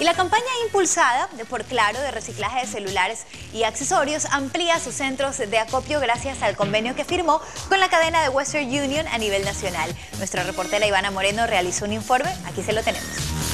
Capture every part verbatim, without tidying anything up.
Y la campaña impulsada por Claro de reciclaje de celulares y accesorios amplía sus centros de acopio gracias al convenio que firmó con la cadena de Western Union a nivel nacional. Nuestra reportera Ivana Moreno realizó un informe, aquí se lo tenemos.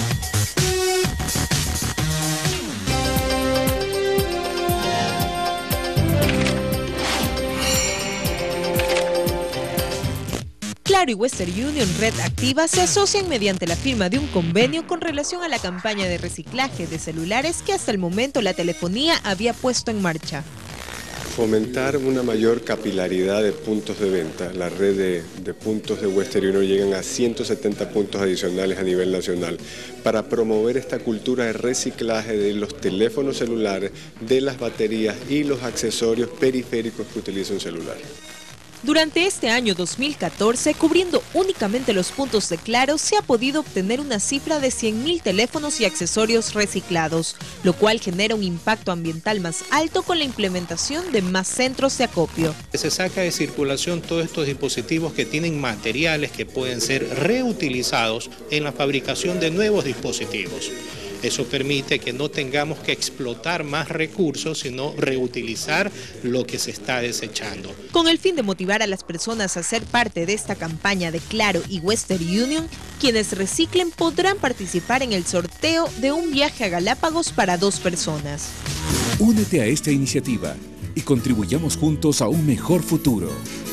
Claro y Western Union Red Activa se asocian mediante la firma de un convenio con relación a la campaña de reciclaje de celulares que hasta el momento la telefonía había puesto en marcha. Fomentar una mayor capilaridad de puntos de venta. La red de, de puntos de Western Union llegan a ciento setenta puntos adicionales a nivel nacional para promover esta cultura de reciclaje de los teléfonos celulares, de las baterías y los accesorios periféricos que utiliza un celular. Durante este año dos mil catorce, cubriendo únicamente los puntos de Claro, se ha podido obtener una cifra de cien mil teléfonos y accesorios reciclados, lo cual genera un impacto ambiental más alto con la implementación de más centros de acopio. Se saca de circulación todos estos dispositivos que tienen materiales que pueden ser reutilizados en la fabricación de nuevos dispositivos. Eso permite que no tengamos que explotar más recursos, sino reutilizar lo que se está desechando. Con el fin de motivar a las personas a ser parte de esta campaña de Claro y Western Union, quienes reciclen podrán participar en el sorteo de un viaje a Galápagos para dos personas. Únete a esta iniciativa y contribuyamos juntos a un mejor futuro.